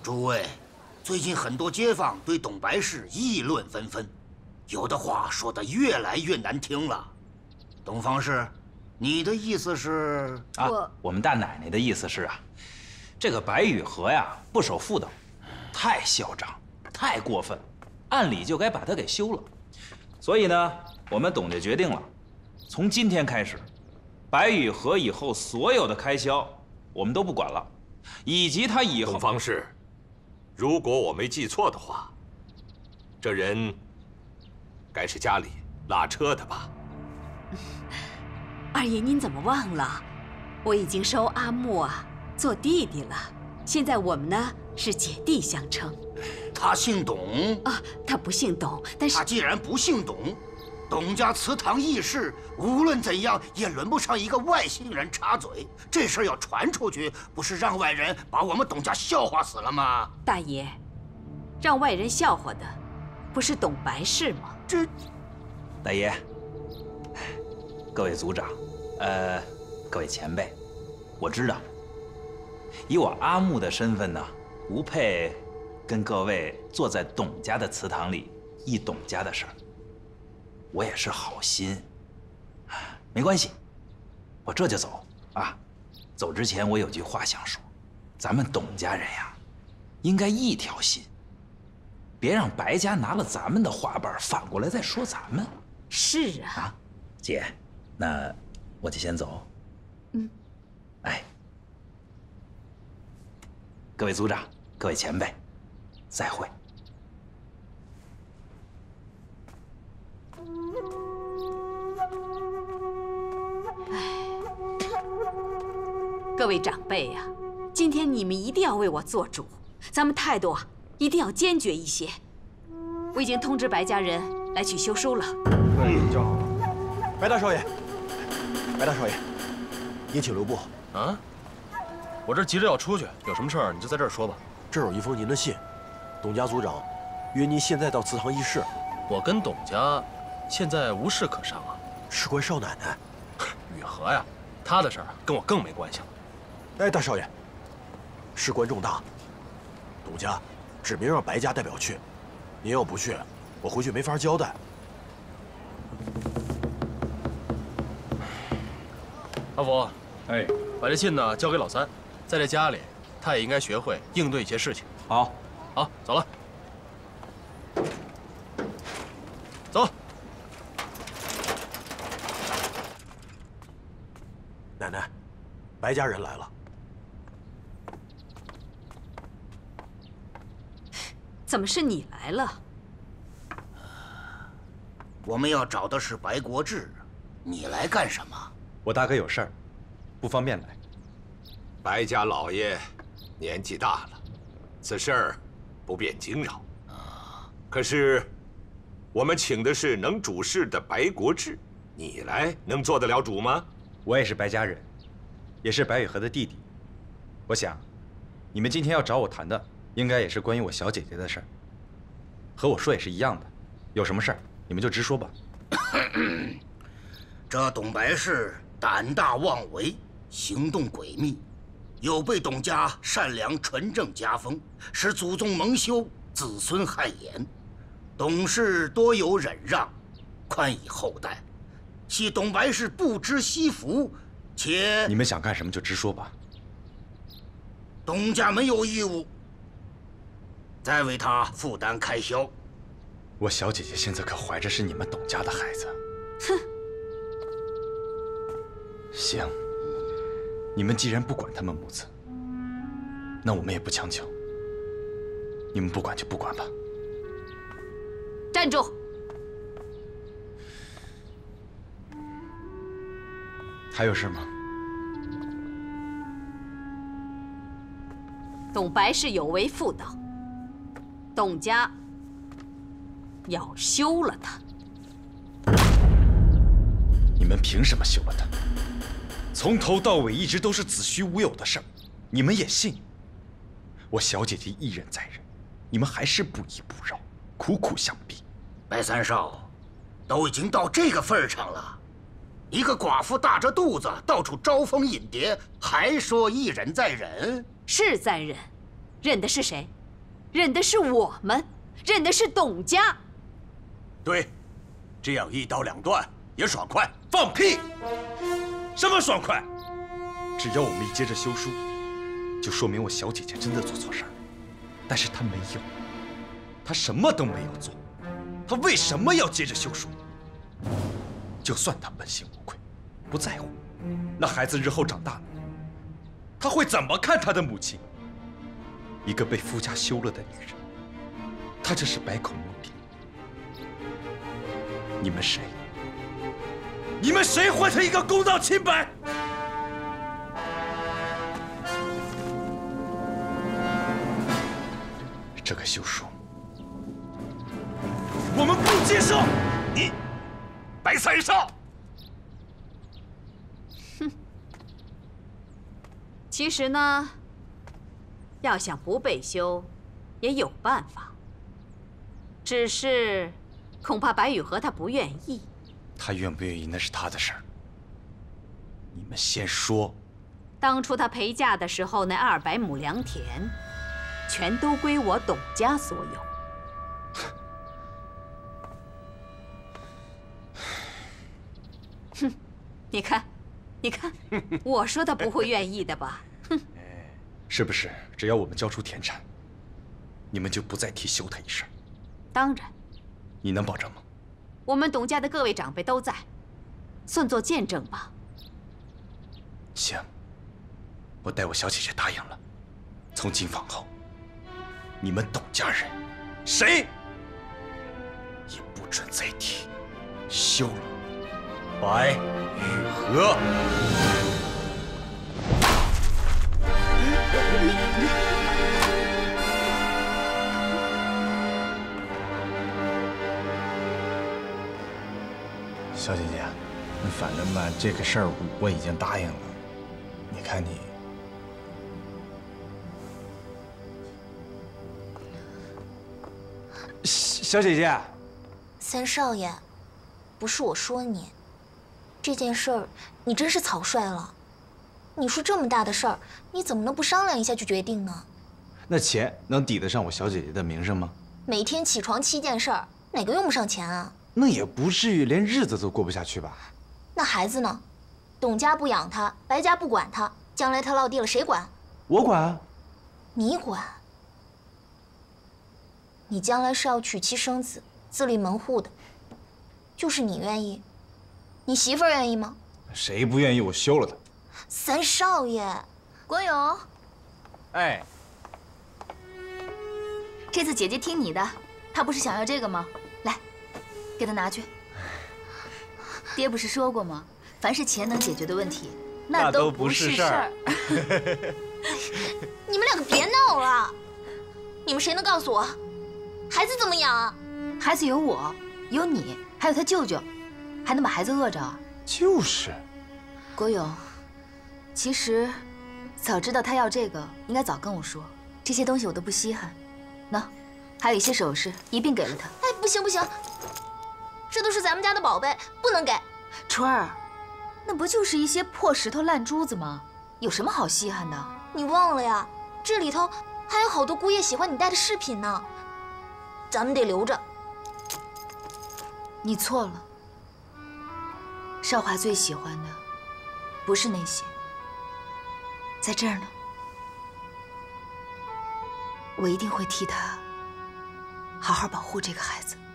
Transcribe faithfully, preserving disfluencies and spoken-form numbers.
诸位，最近很多街坊对董白氏议论纷纷，有的话说得越来越难听了。董方氏，你的意思是？ 啊，我我们大奶奶的意思是啊，这个白雨荷呀不守妇道，太嚣张，太过分，按理就该把他给休了。所以呢，我们董家决定了，从今天开始，白雨荷以后所有的开销我们都不管了，以及他以后。 董方氏，如果我没记错的话，这人该是家里拉车的吧？ 二爷，您怎么忘了？我已经收阿木啊做弟弟了，现在我们呢是姐弟相称。 他姓董啊，他不姓董，但是他既然不姓董，董家祠堂议事无论怎样也轮不上一个外姓人插嘴。这事儿要传出去，不是让外人把我们董家笑话死了吗？ 大爷，让外人笑话的，不是董白氏吗？ 这， 大爷，各位族长，呃，各位前辈，我知道，以我阿木的身份呢，无配跟各位坐在董家的祠堂里议董家的事儿。我也是好心，没关系，我这就走啊。走之前我有句话想说，咱们董家人呀，应该一条心，别让白家拿了咱们的花瓣，反过来再说咱们。 是啊。 啊，姐，那我就先走。 嗯。 哎，各位族长，各位前辈，再会。 各位长辈呀、啊，今天你们一定要为我做主，咱们态度啊一定要坚决一些。我已经通知白家人来取休书了。 嗯，正好。白大少爷，白大少爷，您请留步。 啊，我这急着要出去，有什么事儿你就在这儿说吧。 这儿有一封您的信，董家族长约您现在到祠堂议事。 我跟董家现在无事可商啊。 事关少奶奶， 雨荷呀，她的事儿跟我更没关系了。 哎，大少爷，事关重大，董家指明让白家代表去，您要不去，我回去没法交代。 阿福， 哎， 把这信呢交给老三，在这家里，他也应该学会应对一些事情。 好， 好，走了，走。 奶奶，白家人来了。 怎么是你来了？ 我们要找的是白国志，你来干什么？ 我大哥有事儿，不方便来。 白家老爷年纪大了，此事儿不便惊扰。可是我们请的是能主事的白国志，你来能做得了主吗？ 我也是白家人，也是白雨荷的弟弟。我想，你们今天要找我谈的，应该也是关于我小姐姐的事儿，和我说也是一样的。有什么事儿，你们就直说吧。 这董白氏胆大妄为，行动诡秘，有被董家善良纯正家风，使祖宗蒙羞，子孙汗颜。董氏多有忍让，宽以后代，系董白氏不知惜福，且你们想干什么就直说吧。 董家没有义务再为他负担开销。 我小姐姐现在可怀着是你们董家的孩子。 哼。 行，你们既然不管他们母子，那我们也不强求。你们不管就不管吧。 站住！ 还有事吗？ 董白氏有违妇道，董家要休了他。 你们凭什么休了他？从头到尾一直都是子虚乌有的事儿，你们也信？我小姐姐一忍再忍，你们还是不依不饶，苦苦相逼。 白三少，都已经到这个份儿上了，一个寡妇大着肚子到处招蜂引蝶，还说一忍再忍？ 是在忍，忍的是谁？ 认的是我们，认的是董家。 对，这样一刀两断也爽快。 放屁！什么爽快？只要我没接着休书，就说明我小姐姐真的做错事儿。但是她没有，她什么都没有做，她为什么要接着休书？就算她问心无愧，不在乎，那孩子日后长大了，他会怎么看他的母亲？一个被夫家休了的女人，她这是百口莫辩。你们谁？你们谁还她一个公道清白？这个休书，我们不接受！ 你，白三少！ 哼。其实呢，要想不被休，也有办法。只是，恐怕白雨荷她不愿意。 她愿不愿意那是她的事儿。你们先说。 当初她陪嫁的时候，那二百亩良田，全都归我董家所有。哼，你看，你看，我说她不会愿意的吧？哼， 是不是？只要我们交出田产，你们就不再提休她一事？ 当然。 你能保证吗？ 我们董家的各位长辈都在，算作见证吧。 行，我代我小姐姐答应了，从今往后，你们董家人谁也不准再提休了白雨荷。 小姐姐，那反正吧，这个事儿我已经答应了。你看你，小姐姐， 三少爷，不是我说你，这件事儿你真是草率了。你说这么大的事儿，你怎么能不商量一下就决定呢？ 那钱能抵得上我小姐姐的名声吗？ 每天起床七件事儿，哪个用不上钱啊？ 那也不至于连日子都过不下去吧？ 那孩子呢？董家不养他，白家不管他，将来他落地了谁管？ 我管啊。 你管？你将来是要娶妻生子、自立门户的，就是你愿意？你媳妇儿愿意吗？ 谁不愿意我休了她？ 三少爷，国勇， 哎， 这次姐姐听你的，她不是想要这个吗？来。给他拿去。爹不是说过吗？凡是钱能解决的问题，那都不是事儿。 你们两个别闹了！你们谁能告诉我，孩子怎么养啊？ 孩子有我，有你，还有他舅舅，还能把孩子饿着啊？ 就是。 国勇，其实早知道他要这个，应该早跟我说。这些东西我都不稀罕。喏，还有一些首饰，一并给了他。 哎，不行不行。这都是咱们家的宝贝，不能给。 春儿，那不就是一些破石头、烂珠子吗？有什么好稀罕的？ 你忘了呀？这里头还有好多姑爷喜欢你带的饰品呢，咱们得留着。 你错了，少华最喜欢的不是那些，在这儿呢。我一定会替他好好保护这个孩子。